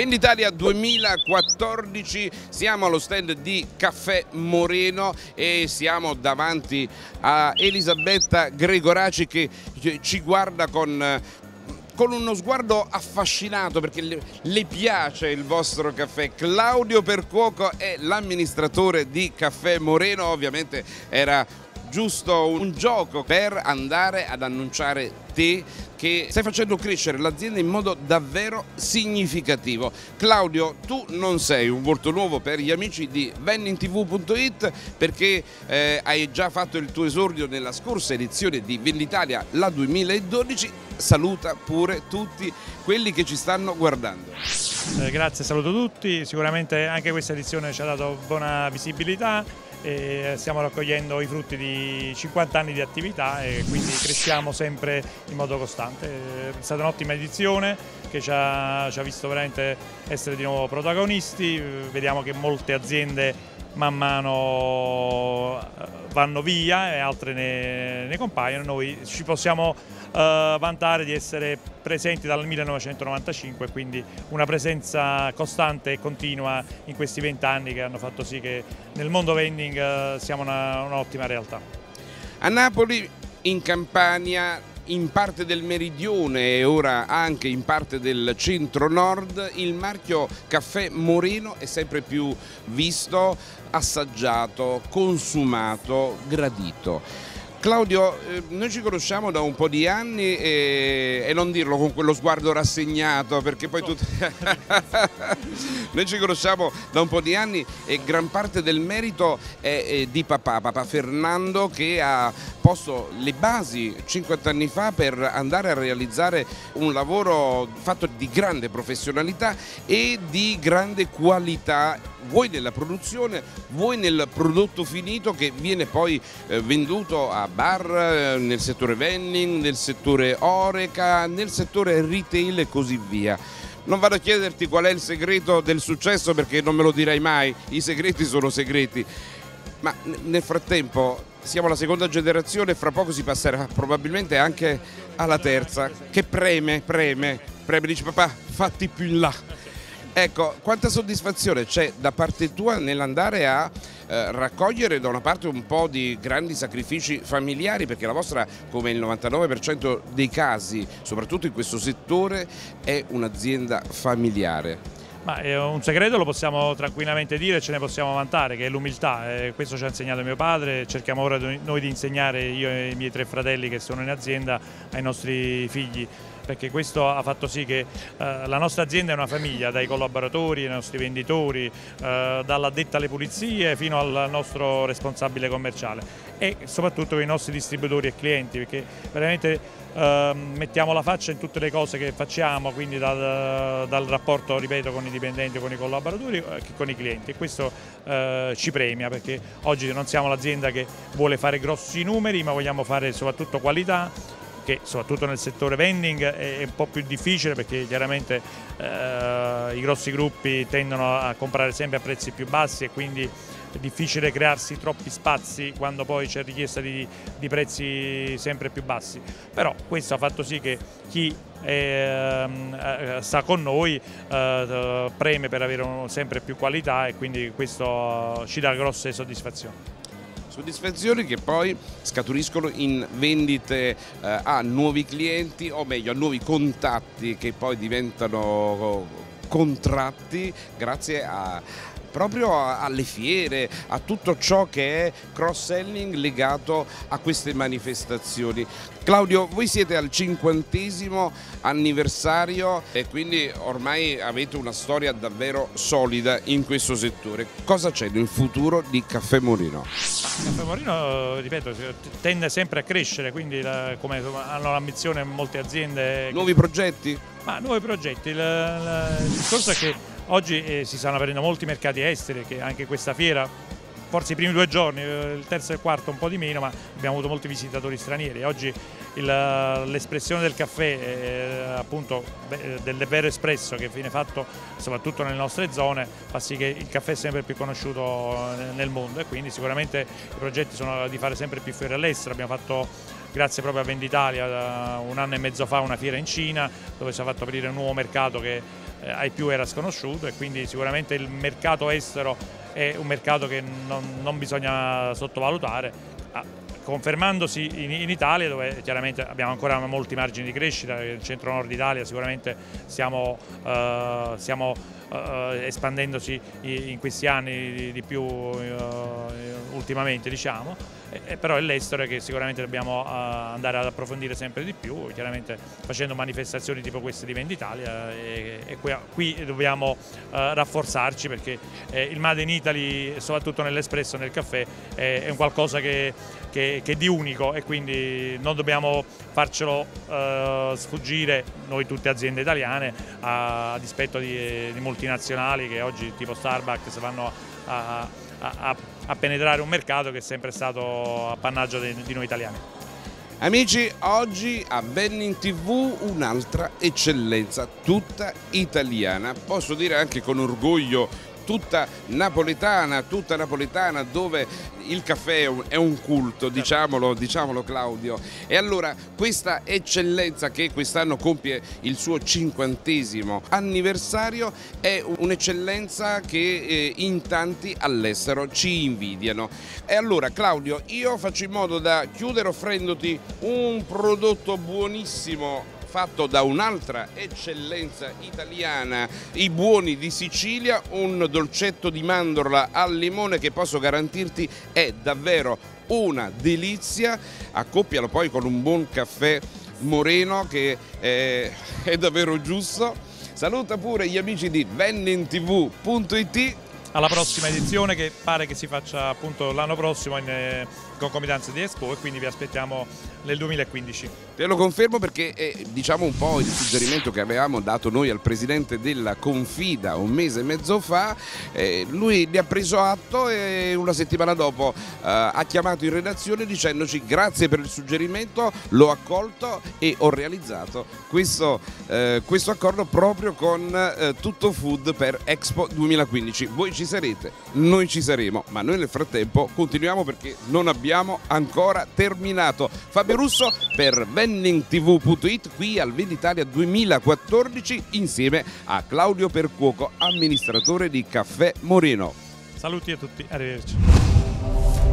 Venditalia 2014, siamo allo stand di Caffè Moreno e siamo davanti a Elisabetta Gregoraci che ci guarda con uno sguardo affascinato perché le piace il vostro caffè. Claudio Percuoco è l'amministratore di Caffè Moreno, ovviamente era giusto un gioco per andare ad annunciare te che stai facendo crescere l'azienda in modo davvero significativo. Claudio, tu non sei un volto nuovo per gli amici di vendingtv.it perché hai già fatto il tuo esordio nella scorsa edizione di Venditalia, la 2012. Saluta pure tutti quelli che ci stanno guardando. Grazie, saluto tutti. Sicuramente anche questa edizione ci ha dato buona visibilità e stiamo raccogliendo i frutti di 50 anni di attività e quindi cresciamo sempre in modo costante. È stata un'ottima edizione che ci ha visto veramente essere di nuovo protagonisti. Vediamo che molte aziende man mano vanno via e altre ne compaiono. Noi ci possiamo vantare di essere presenti dal 1995, quindi una presenza costante e continua in questi 20 anni che hanno fatto sì che nel mondo vending siamo un'ottima realtà. A Napoli, in Campania, in parte del meridione e ora anche in parte del centro-nord, il marchio Caffè Moreno è sempre più visto, assaggiato, consumato, gradito. Claudio, noi ci conosciamo da un po' di anni e non dirlo con quello sguardo rassegnato perché poi noi ci conosciamo da un po' di anni e gran parte del merito è di papà Fernando, che ha posto le basi 50 anni fa per andare a realizzare un lavoro fatto di grande professionalità e di grande qualità, vuoi nella produzione, vuoi nel prodotto finito che viene poi venduto a bar, nel settore vending, nel settore oreca, nel settore retail e così via. Non vado a chiederti qual è il segreto del successo perché non me lo dirai mai, i segreti sono segreti, ma nel frattempo siamo alla seconda generazione e fra poco si passerà probabilmente anche alla terza, che preme, dice papà fatti più in là. Ecco, quanta soddisfazione c'è da parte tua nell'andare a raccogliere da una parte un po' di grandi sacrifici familiari, perché la vostra, come il 99% dei casi, soprattutto in questo settore, è un'azienda familiare. Ma un segreto lo possiamo tranquillamente dire, ce ne possiamo vantare, che è l'umiltà. Questo ci ha insegnato mio padre, cerchiamo ora noi di insegnare, io e i miei 3 fratelli che sono in azienda, ai nostri figli, perché questo ha fatto sì che la nostra azienda è una famiglia, dai collaboratori, ai nostri venditori, dall'addetta alle pulizie fino al nostro responsabile commerciale e soprattutto con i nostri distributori e clienti, perché veramente mettiamo la faccia in tutte le cose che facciamo, quindi dal rapporto, ripeto, con i dipendenti, con i collaboratori, con i clienti, e questo ci premia perché oggi non siamo l'azienda che vuole fare grossi numeri, ma vogliamo fare soprattutto qualità, che soprattutto nel settore vending è un po' più difficile perché chiaramente i grossi gruppi tendono a comprare sempre a prezzi più bassi e quindi è difficile crearsi troppi spazi quando poi c'è richiesta di prezzi sempre più bassi. Però questo ha fatto sì che chi sta con noi preme per avere sempre più qualità e quindi questo ci dà grosse soddisfazioni. Soddisfazioni che poi scaturiscono in vendite a nuovi clienti, o meglio a nuovi contatti che poi diventano contratti grazie proprio alle fiere, a tutto ciò che è cross-selling legato a queste manifestazioni. Claudio, voi siete al 50° anniversario e quindi ormai avete una storia davvero solida in questo settore. Cosa c'è nel futuro di Caffè Moreno? Caffè Moreno, ripeto, tende sempre a crescere, quindi come hanno l'ambizione molte aziende. Nuovi progetti? Ma nuovi progetti. Il discorso è che oggi si stanno aprendo molti mercati esteri, che anche questa fiera, forse i primi 2 giorni, il terzo e il quarto un po' di meno, ma abbiamo avuto molti visitatori stranieri. Oggi l'espressione del caffè, appunto del vero espresso che viene fatto soprattutto nelle nostre zone, fa sì che il caffè è sempre più conosciuto nel mondo e quindi sicuramente i progetti sono di fare sempre più fiere all'estero. Abbiamo fatto, grazie proprio a Venditalia, 1 anno e mezzo fa una fiera in Cina dove si è fatto aprire un nuovo mercato che ai più era sconosciuto, e quindi sicuramente il mercato estero è un mercato che non bisogna sottovalutare, confermandosi in Italia, dove chiaramente abbiamo ancora molti margini di crescita. Nel centro-nord Italia sicuramente stiamo espandendosi in questi anni di più ultimamente, diciamo. Però è l'estero che sicuramente dobbiamo andare ad approfondire sempre di più, chiaramente facendo manifestazioni tipo queste di Venditalia, e qui dobbiamo rafforzarci, perché il Made in Italy, soprattutto nell'espresso, nel caffè, è un qualcosa che è di unico, e quindi non dobbiamo farcelo sfuggire, noi tutte aziende italiane, a dispetto di multinazionali che oggi tipo Starbucks vanno a penetrare un mercato che è sempre stato appannaggio di noi italiani. Amici, oggi a Venning TV un'altra eccellenza tutta italiana, posso dire anche con orgoglio tutta napoletana, dove il caffè è un culto, diciamolo Claudio. E allora questa eccellenza, che quest'anno compie il suo 50° anniversario, è un'eccellenza che in tanti all'estero ci invidiano. E allora Claudio, io faccio in modo da chiudere offrendoti un prodotto buonissimo fatto da un'altra eccellenza italiana, i buoni di Sicilia, un dolcetto di mandorla al limone che posso garantirti è davvero una delizia. Accoppialo poi con un buon caffè Moreno che è davvero giusto. Saluta pure gli amici di VenningTV.it. Alla prossima edizione, che pare che si faccia appunto l'anno prossimo in concomitanza di Expo, e quindi vi aspettiamo nel 2015. Te lo confermo, perché è, diciamo, un po' il suggerimento che avevamo dato noi al presidente della Confida un mese e mezzo fa. Lui ne ha preso atto e una settimana dopo ha chiamato in redazione dicendoci: grazie per il suggerimento, l'ho accolto e ho realizzato questo accordo proprio con Tutto Food per Expo 2015. Voi ci sarete, noi ci saremo, ma noi nel frattempo continuiamo, perché non abbiamo ancora terminato. Fabio Russo per VenningTV.it, qui al Venditalia 2014, insieme a Claudio Percuoco, amministratore di Caffè Moreno. Saluti a tutti, arrivederci.